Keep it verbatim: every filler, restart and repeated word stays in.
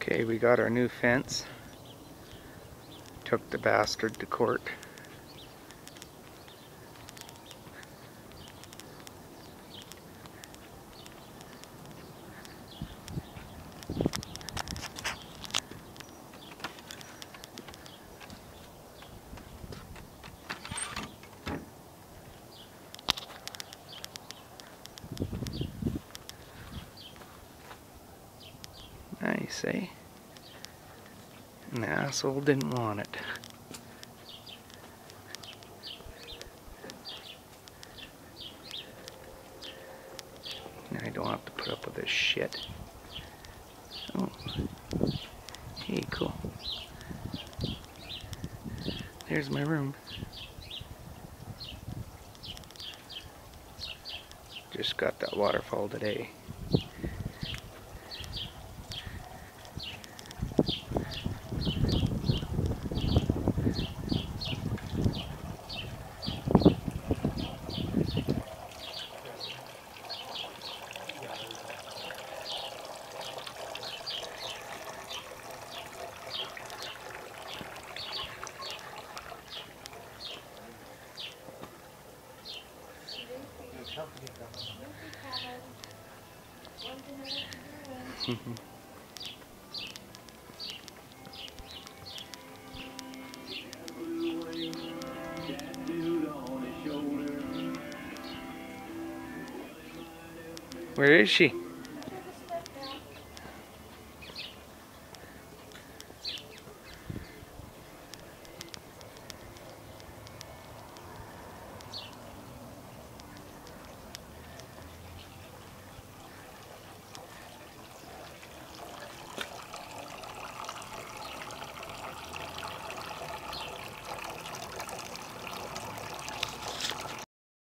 Okay, we got our new fence. Took the bastard to court. Nice, eh? And the asshole didn't want it. Now I don't have to put up with this shit. Oh. Hey, cool. There's my room. Just got that waterfall today. Where is she?